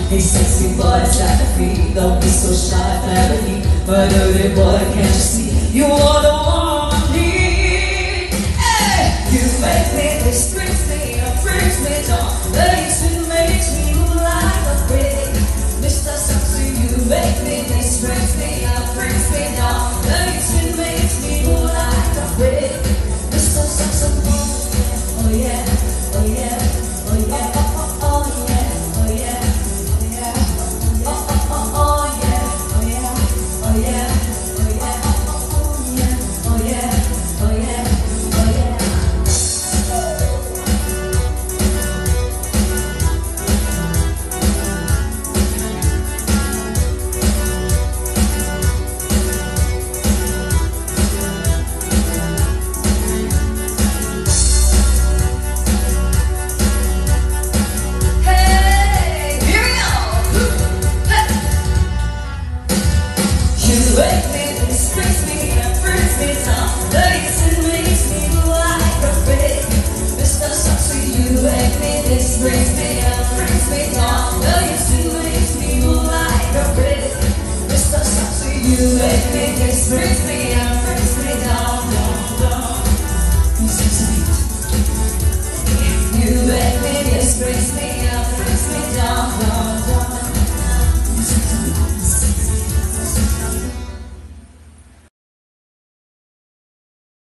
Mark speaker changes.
Speaker 1: Hey sexy boy, start to free. Don't be so shy, clarity. My dirty boy, can't you see? You are the one I need. Hey, you make me, this brings me up, brings me down. Makes me move like a brick. Mr. Sexy, you make me, this brings me up, brings me down. Makes me move like a brick. Mr. Sexy, oh yeah, oh yeah, oh yeah, oh yeah, oh yeah, oh yeah, oh yeah, oh yeah, oh yeah, oh yeah, oh yeah, oh yeah, oh yeah. Brings me up, brings me down. No, you still makes me move like a brick. Mr. Sexy, you make me, this brings me up, brings me down, down, down. You sexy, you make me, this brings me